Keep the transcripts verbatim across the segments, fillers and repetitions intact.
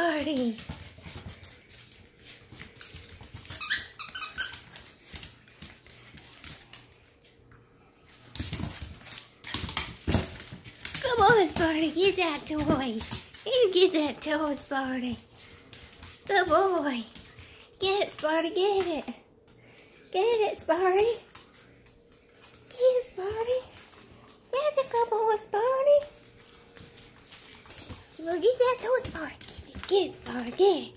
Sparty. Come on, Sparty, get that toy. You get that toy, Sparty. Good boy. Get it, Sparty, get it. Get it, Sparty. Get it, Sparty. That's a good boy, Sparty. You better get that toy, Sparty. Get it, Sparty, get it.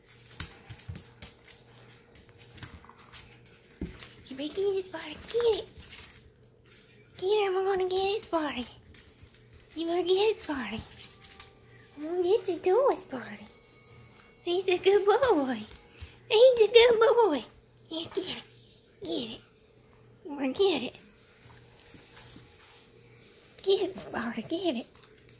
You better get it, Sparty, get it. Get it, I'm gonna get it, Sparty. You better get it, Sparty. I'm gonna get your toy, Sparty. He's a good boy. He's a good boy. Here, get it. Get it. You wanna get it? Get it, Sparty, get it.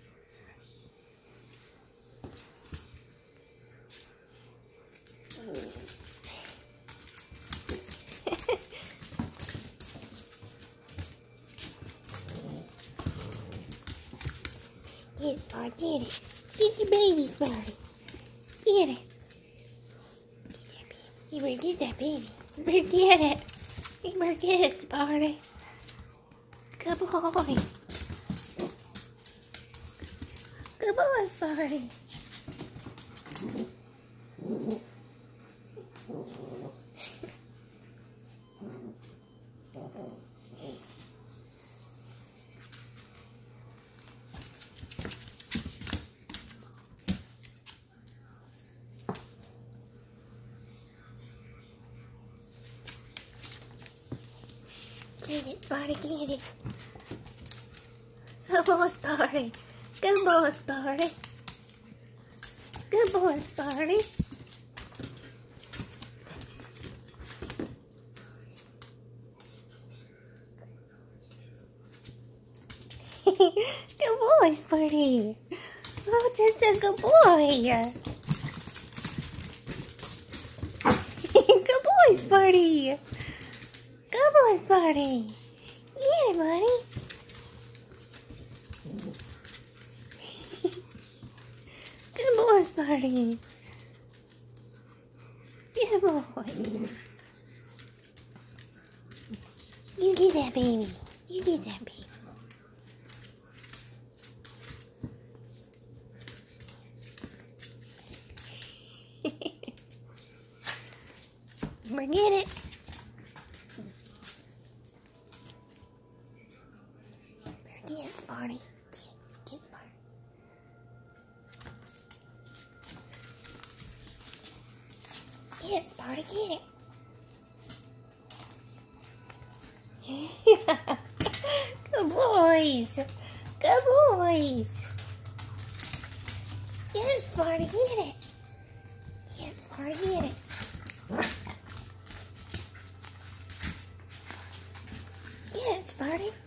Get it, Sparty, get it. Get your baby, Sparty. Get it. Get that baby. You better get that baby. You better get it. You better get it, Sparty. Good boy. Good boy, Sparty. Get it, Sparty, get it. Good boy, Sparty. Good boy, Sparty. Good boy, Sparty. Good boy, Sparty. Oh, just a good boy. Good boy, Sparty. Good boy, Sparty. Get it, buddy. Good boy, Sparty. Good boy. You get that baby. You get that baby. Forget it. Get it, Sparty. Get, get Sparty. Get it, Sparty, get it. Good boys. Good boys. Get it, Sparty, get it. Get it, Sparty, get it. Get it, Sparty.